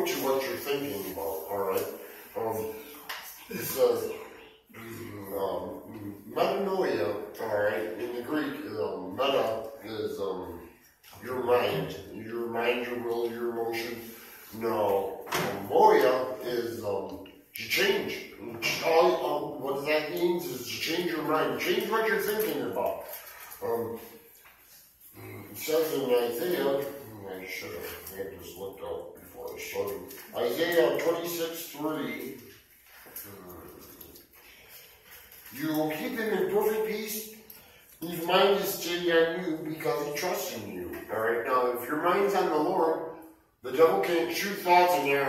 according to what you're thinking about, alright? It says, metanoia, alright, in the Greek, meta is your mind, your will, your emotion. No, moia is to change. What that means is to change your mind, change what you're thinking about. It says in Isaiah, I should have had this looked out before I started. Isaiah 26:3. You will keep him in perfect peace whose mind is stayed on you because he trusts in you. Alright, now if your mind's on the Lord, the devil can't shoot thoughts in there,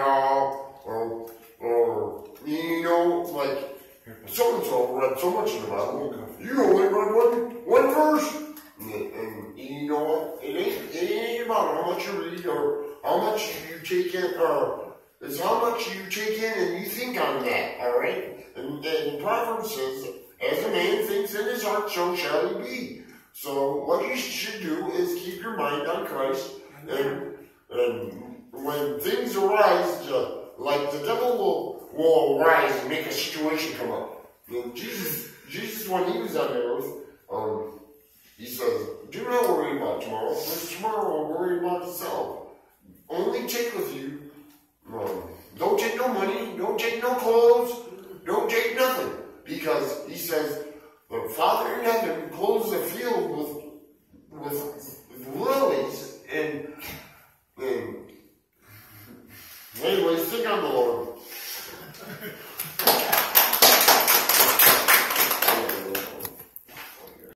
or you know, like so-and-so read so much in the Bible. You only read one verse. And you know what? It ain't about how much you read or how much you take in, or it's how much you take in and you think on that, alright? And Proverbs says, as a man thinks in his heart, so shall he be. So what you should do is keep your mind on Christ, and when things arise, like the devil will arise and make a situation come up. And Jesus, when he was on the earth, he says, do not worry about tomorrow, because tomorrow will worry about itself. Only take with you, don't take no money, don't take no clothes, don't take nothing. Because he says, the Father in heaven clothes the field with lilies. And anyways, think on the Lord.